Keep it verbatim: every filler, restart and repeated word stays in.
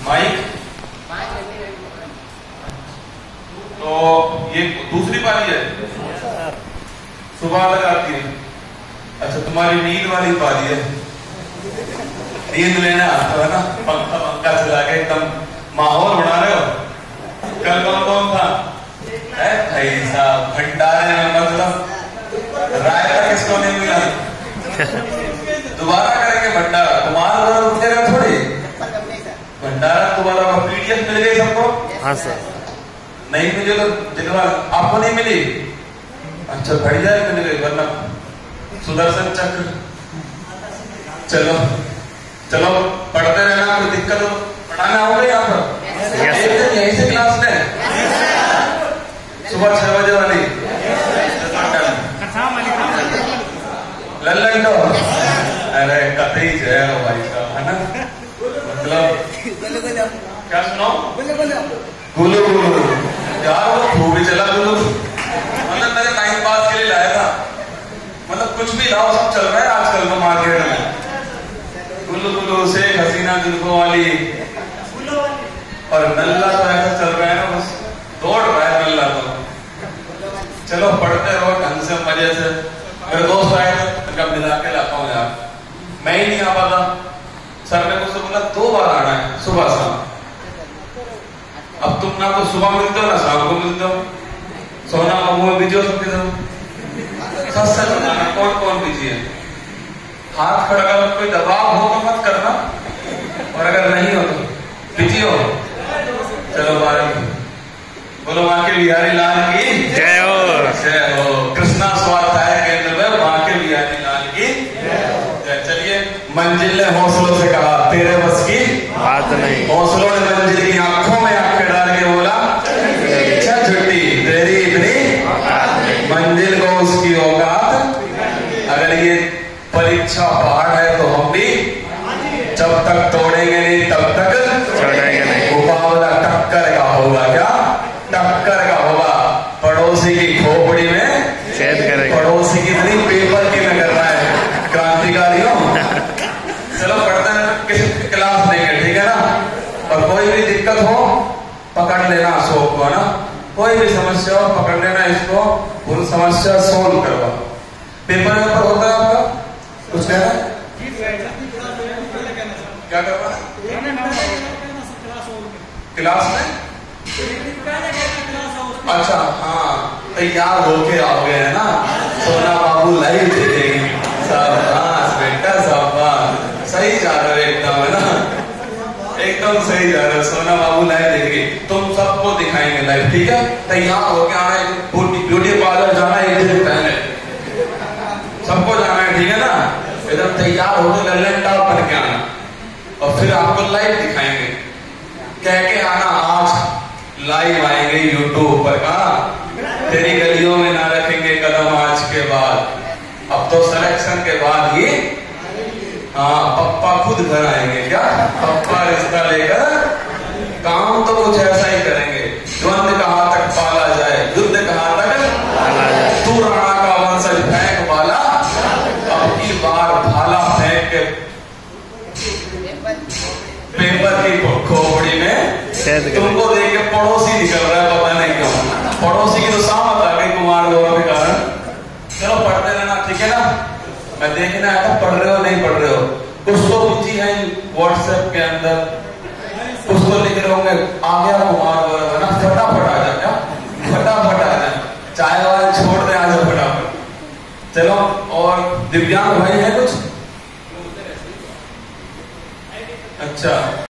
Mic. तो ये दूसरी पाली है, सुबह लगाती है। अच्छा, तुम्हारी नींद वाली पाली है, नींद लेने आता है ना, पंखा पंखा चला के एकदम माहौल बना रहे हो। कल कौन कौन था? भाई साहब भंडारे में मतलब रायता किसको नहीं मिला? दोबारा करेंगे भंडारा, तुम्हारा रुकेगा थोड़ी भंडारा दोबारा। पीडीएफ मिल गई सबको? हाँ सर। नहीं मिले तो जिनवा आपको नहीं मिली, अच्छा बढ़िया है मिल गई, वरना सुदर्शन चक्र। चलो चलो पढ़ते रहना, कोई दिक्कत हो पढ़ाना होगा यहाँ पर। एक दिन यहीं से क्लास में सुबह छह बजे वाली लल्लन तो अरे कतई जय हो भाई साहब, है ना? मतलब क्या सुनाओ? गुलू गुलू यार, वो खूब ही चला गुलू, मतलब मैंने टाइम पास के लिए लाया था। मतलब कुछ भी लाओ, सब चल रहा है आजकल तो मार्केट में। गुल्लू गुल्लू से हसीना जुल्फों वाली, और नल्ला तो ऐसा चल रहा है ना, बस दौड़ रहा है नल्ला तो। चलो पढ़ते रहो ढंग से, मजे से। मेरे दोस्त आए थे, उनका मिला के लाता हूँ यार, मैं ही नहीं आ पाता। सर ने मुझसे बोला दो बार आना है, सुबह शाम। अब तुम ना तो सुबह मिलते हो ना शाम को मिलते हो। सोना बाबू में बिजी हो सकते थे, सच सच बताना कौन कौन बिजी है? हाथ खड़ा कर, कोई दबाव हो तो मत करना, और अगर नहीं हो तो बिजी हो। चलो बारह बोलो, माँ के बिहारी लाल की जय हो, जय हो। कृष्णा स्वाध्याय केंद्र में माँ के बिहारी लाल की जय। चलिए, मंजिल ने हौसलों से कहा तेरे बस की बात नहीं, हौसलों ने मंजिल की आंखों में आंखें डाल के बोला इच्छा छुट्टी तेरी इतनी मंजिल को उसकी औकात। अगर ये परीक्षा पहाड़ है तो हम भी जब तक तोड़ेंगे नहीं तब तक चढ़ेंगे नहीं। मुकाबला टक्कर का होगा, क्या टक्कर का होगा? पड़ोसी की खोपड़ी में छेद करेंगे, पड़ोसी की नहीं पेपर की में करना है क्रांतिकारियों। चलो पढ़ते हैं, किसी क्लास देंगे, ठीक है ना? और कोई भी दिक्कत हो पकड़ लेना अशोक को, ना कोई भी समस्या हो पकड़ लेना इसको, उन समस्या सोल्व करवा। पेपर में पर होता है आपका कुछ कहना है? क्या करवा क्लास में? अच्छा हाँ, तैयार होके आओगे है ना? सोना बाबू लाइव देखेंगे। शाबाश बेटा शाबाश, सही जा रहे हो एकदम, है ना? एकदम सही जा रहे हो। सोना बाबू लाइव देखेंगे, तुम सबको दिखाएंगे लाइव, ठीक है? तैयार होके आना है, ब्यूटी पार्लर जाना है एक दिन पहले, सबको जाना है, ठीक है ना? एकदम तैयार होकर लल्लन टॉप बन के आना, और फिर आपको लाइव दिखाएंगे। कह के आना आज लाइव आएंगे यूट्यूब पर, कहा तेरी गलियों में ना रखेंगे कदम आज के बाद। अब तो सिलेक्शन के बाद ही हाँ पप्पा खुद घर आएंगे, क्या पप्पा रिश्ता लेकर? काम तो कुछ ऐसा ही करेंगे, द्वंद कहाँ तक पाला जाए, युद्ध कहाँ तक पाला जाए। तू राणा का वंशज फेंक वाला, अब की बार भाला फेंक के पेपर की खोपड़ी में। तुमको देख के पड़ोसी निकल रहा है, पता नहीं क्यों। पड़ोसी की तो सामत आ गई कुमार गौरव के कारण। चलो पढ़ते रहना, ठीक है ना? मैं देखना आया था पढ़ रहे हो नहीं पढ़ रहे हो। कुछ तो बिजी है व्हाट्सएप के अंदर, कुछ तो लिख रहे होंगे आ गया कुमार गौरव, है ना? फटाफट आ जा, क्या फटाफट आ जा, चाय वाले छोड़ दे, आ जाओ फटाफट। चलो, और दिव्यांग भाई है कुछ? अच्छा।